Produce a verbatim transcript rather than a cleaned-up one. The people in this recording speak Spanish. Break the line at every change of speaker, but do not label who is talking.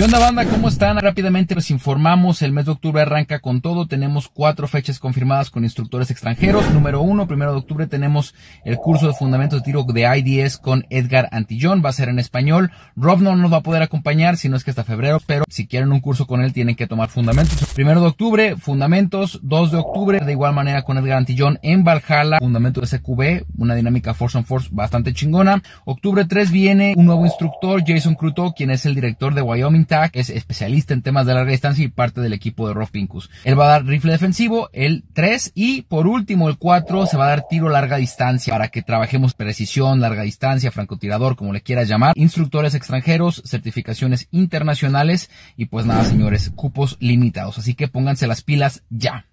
¿Qué onda, banda? ¿Cómo están? Rápidamente les informamos, el mes de octubre arranca con todo, tenemos cuatro fechas confirmadas con instructores extranjeros. Número uno, primero de octubre tenemos el curso de fundamentos de tiro de I D S con Edgar Antillón, va a ser en español. Rob no nos va a poder acompañar, si no es que hasta febrero, pero si quieren un curso con él tienen que tomar fundamentos. Primero de octubre, fundamentos. Dos de octubre, de igual manera con Edgar Antillón en Valhalla, fundamento de C Q B, una dinámica Force on Force bastante chingona. Octubre tres viene un nuevo instructor, Jason Cruto, quien es el director de Wyoming T A C, es especialista en temas de larga distancia y parte del equipo de Rob Pincus. Él va a dar rifle defensivo, el tres, y por último el cuatro se va a dar tiro larga distancia para que trabajemos precisión, larga distancia, francotirador, como le quieras llamar. Instructores extranjeros, certificaciones internacionales y pues nada, señores, cupos limitados, así que pónganse las pilas ya.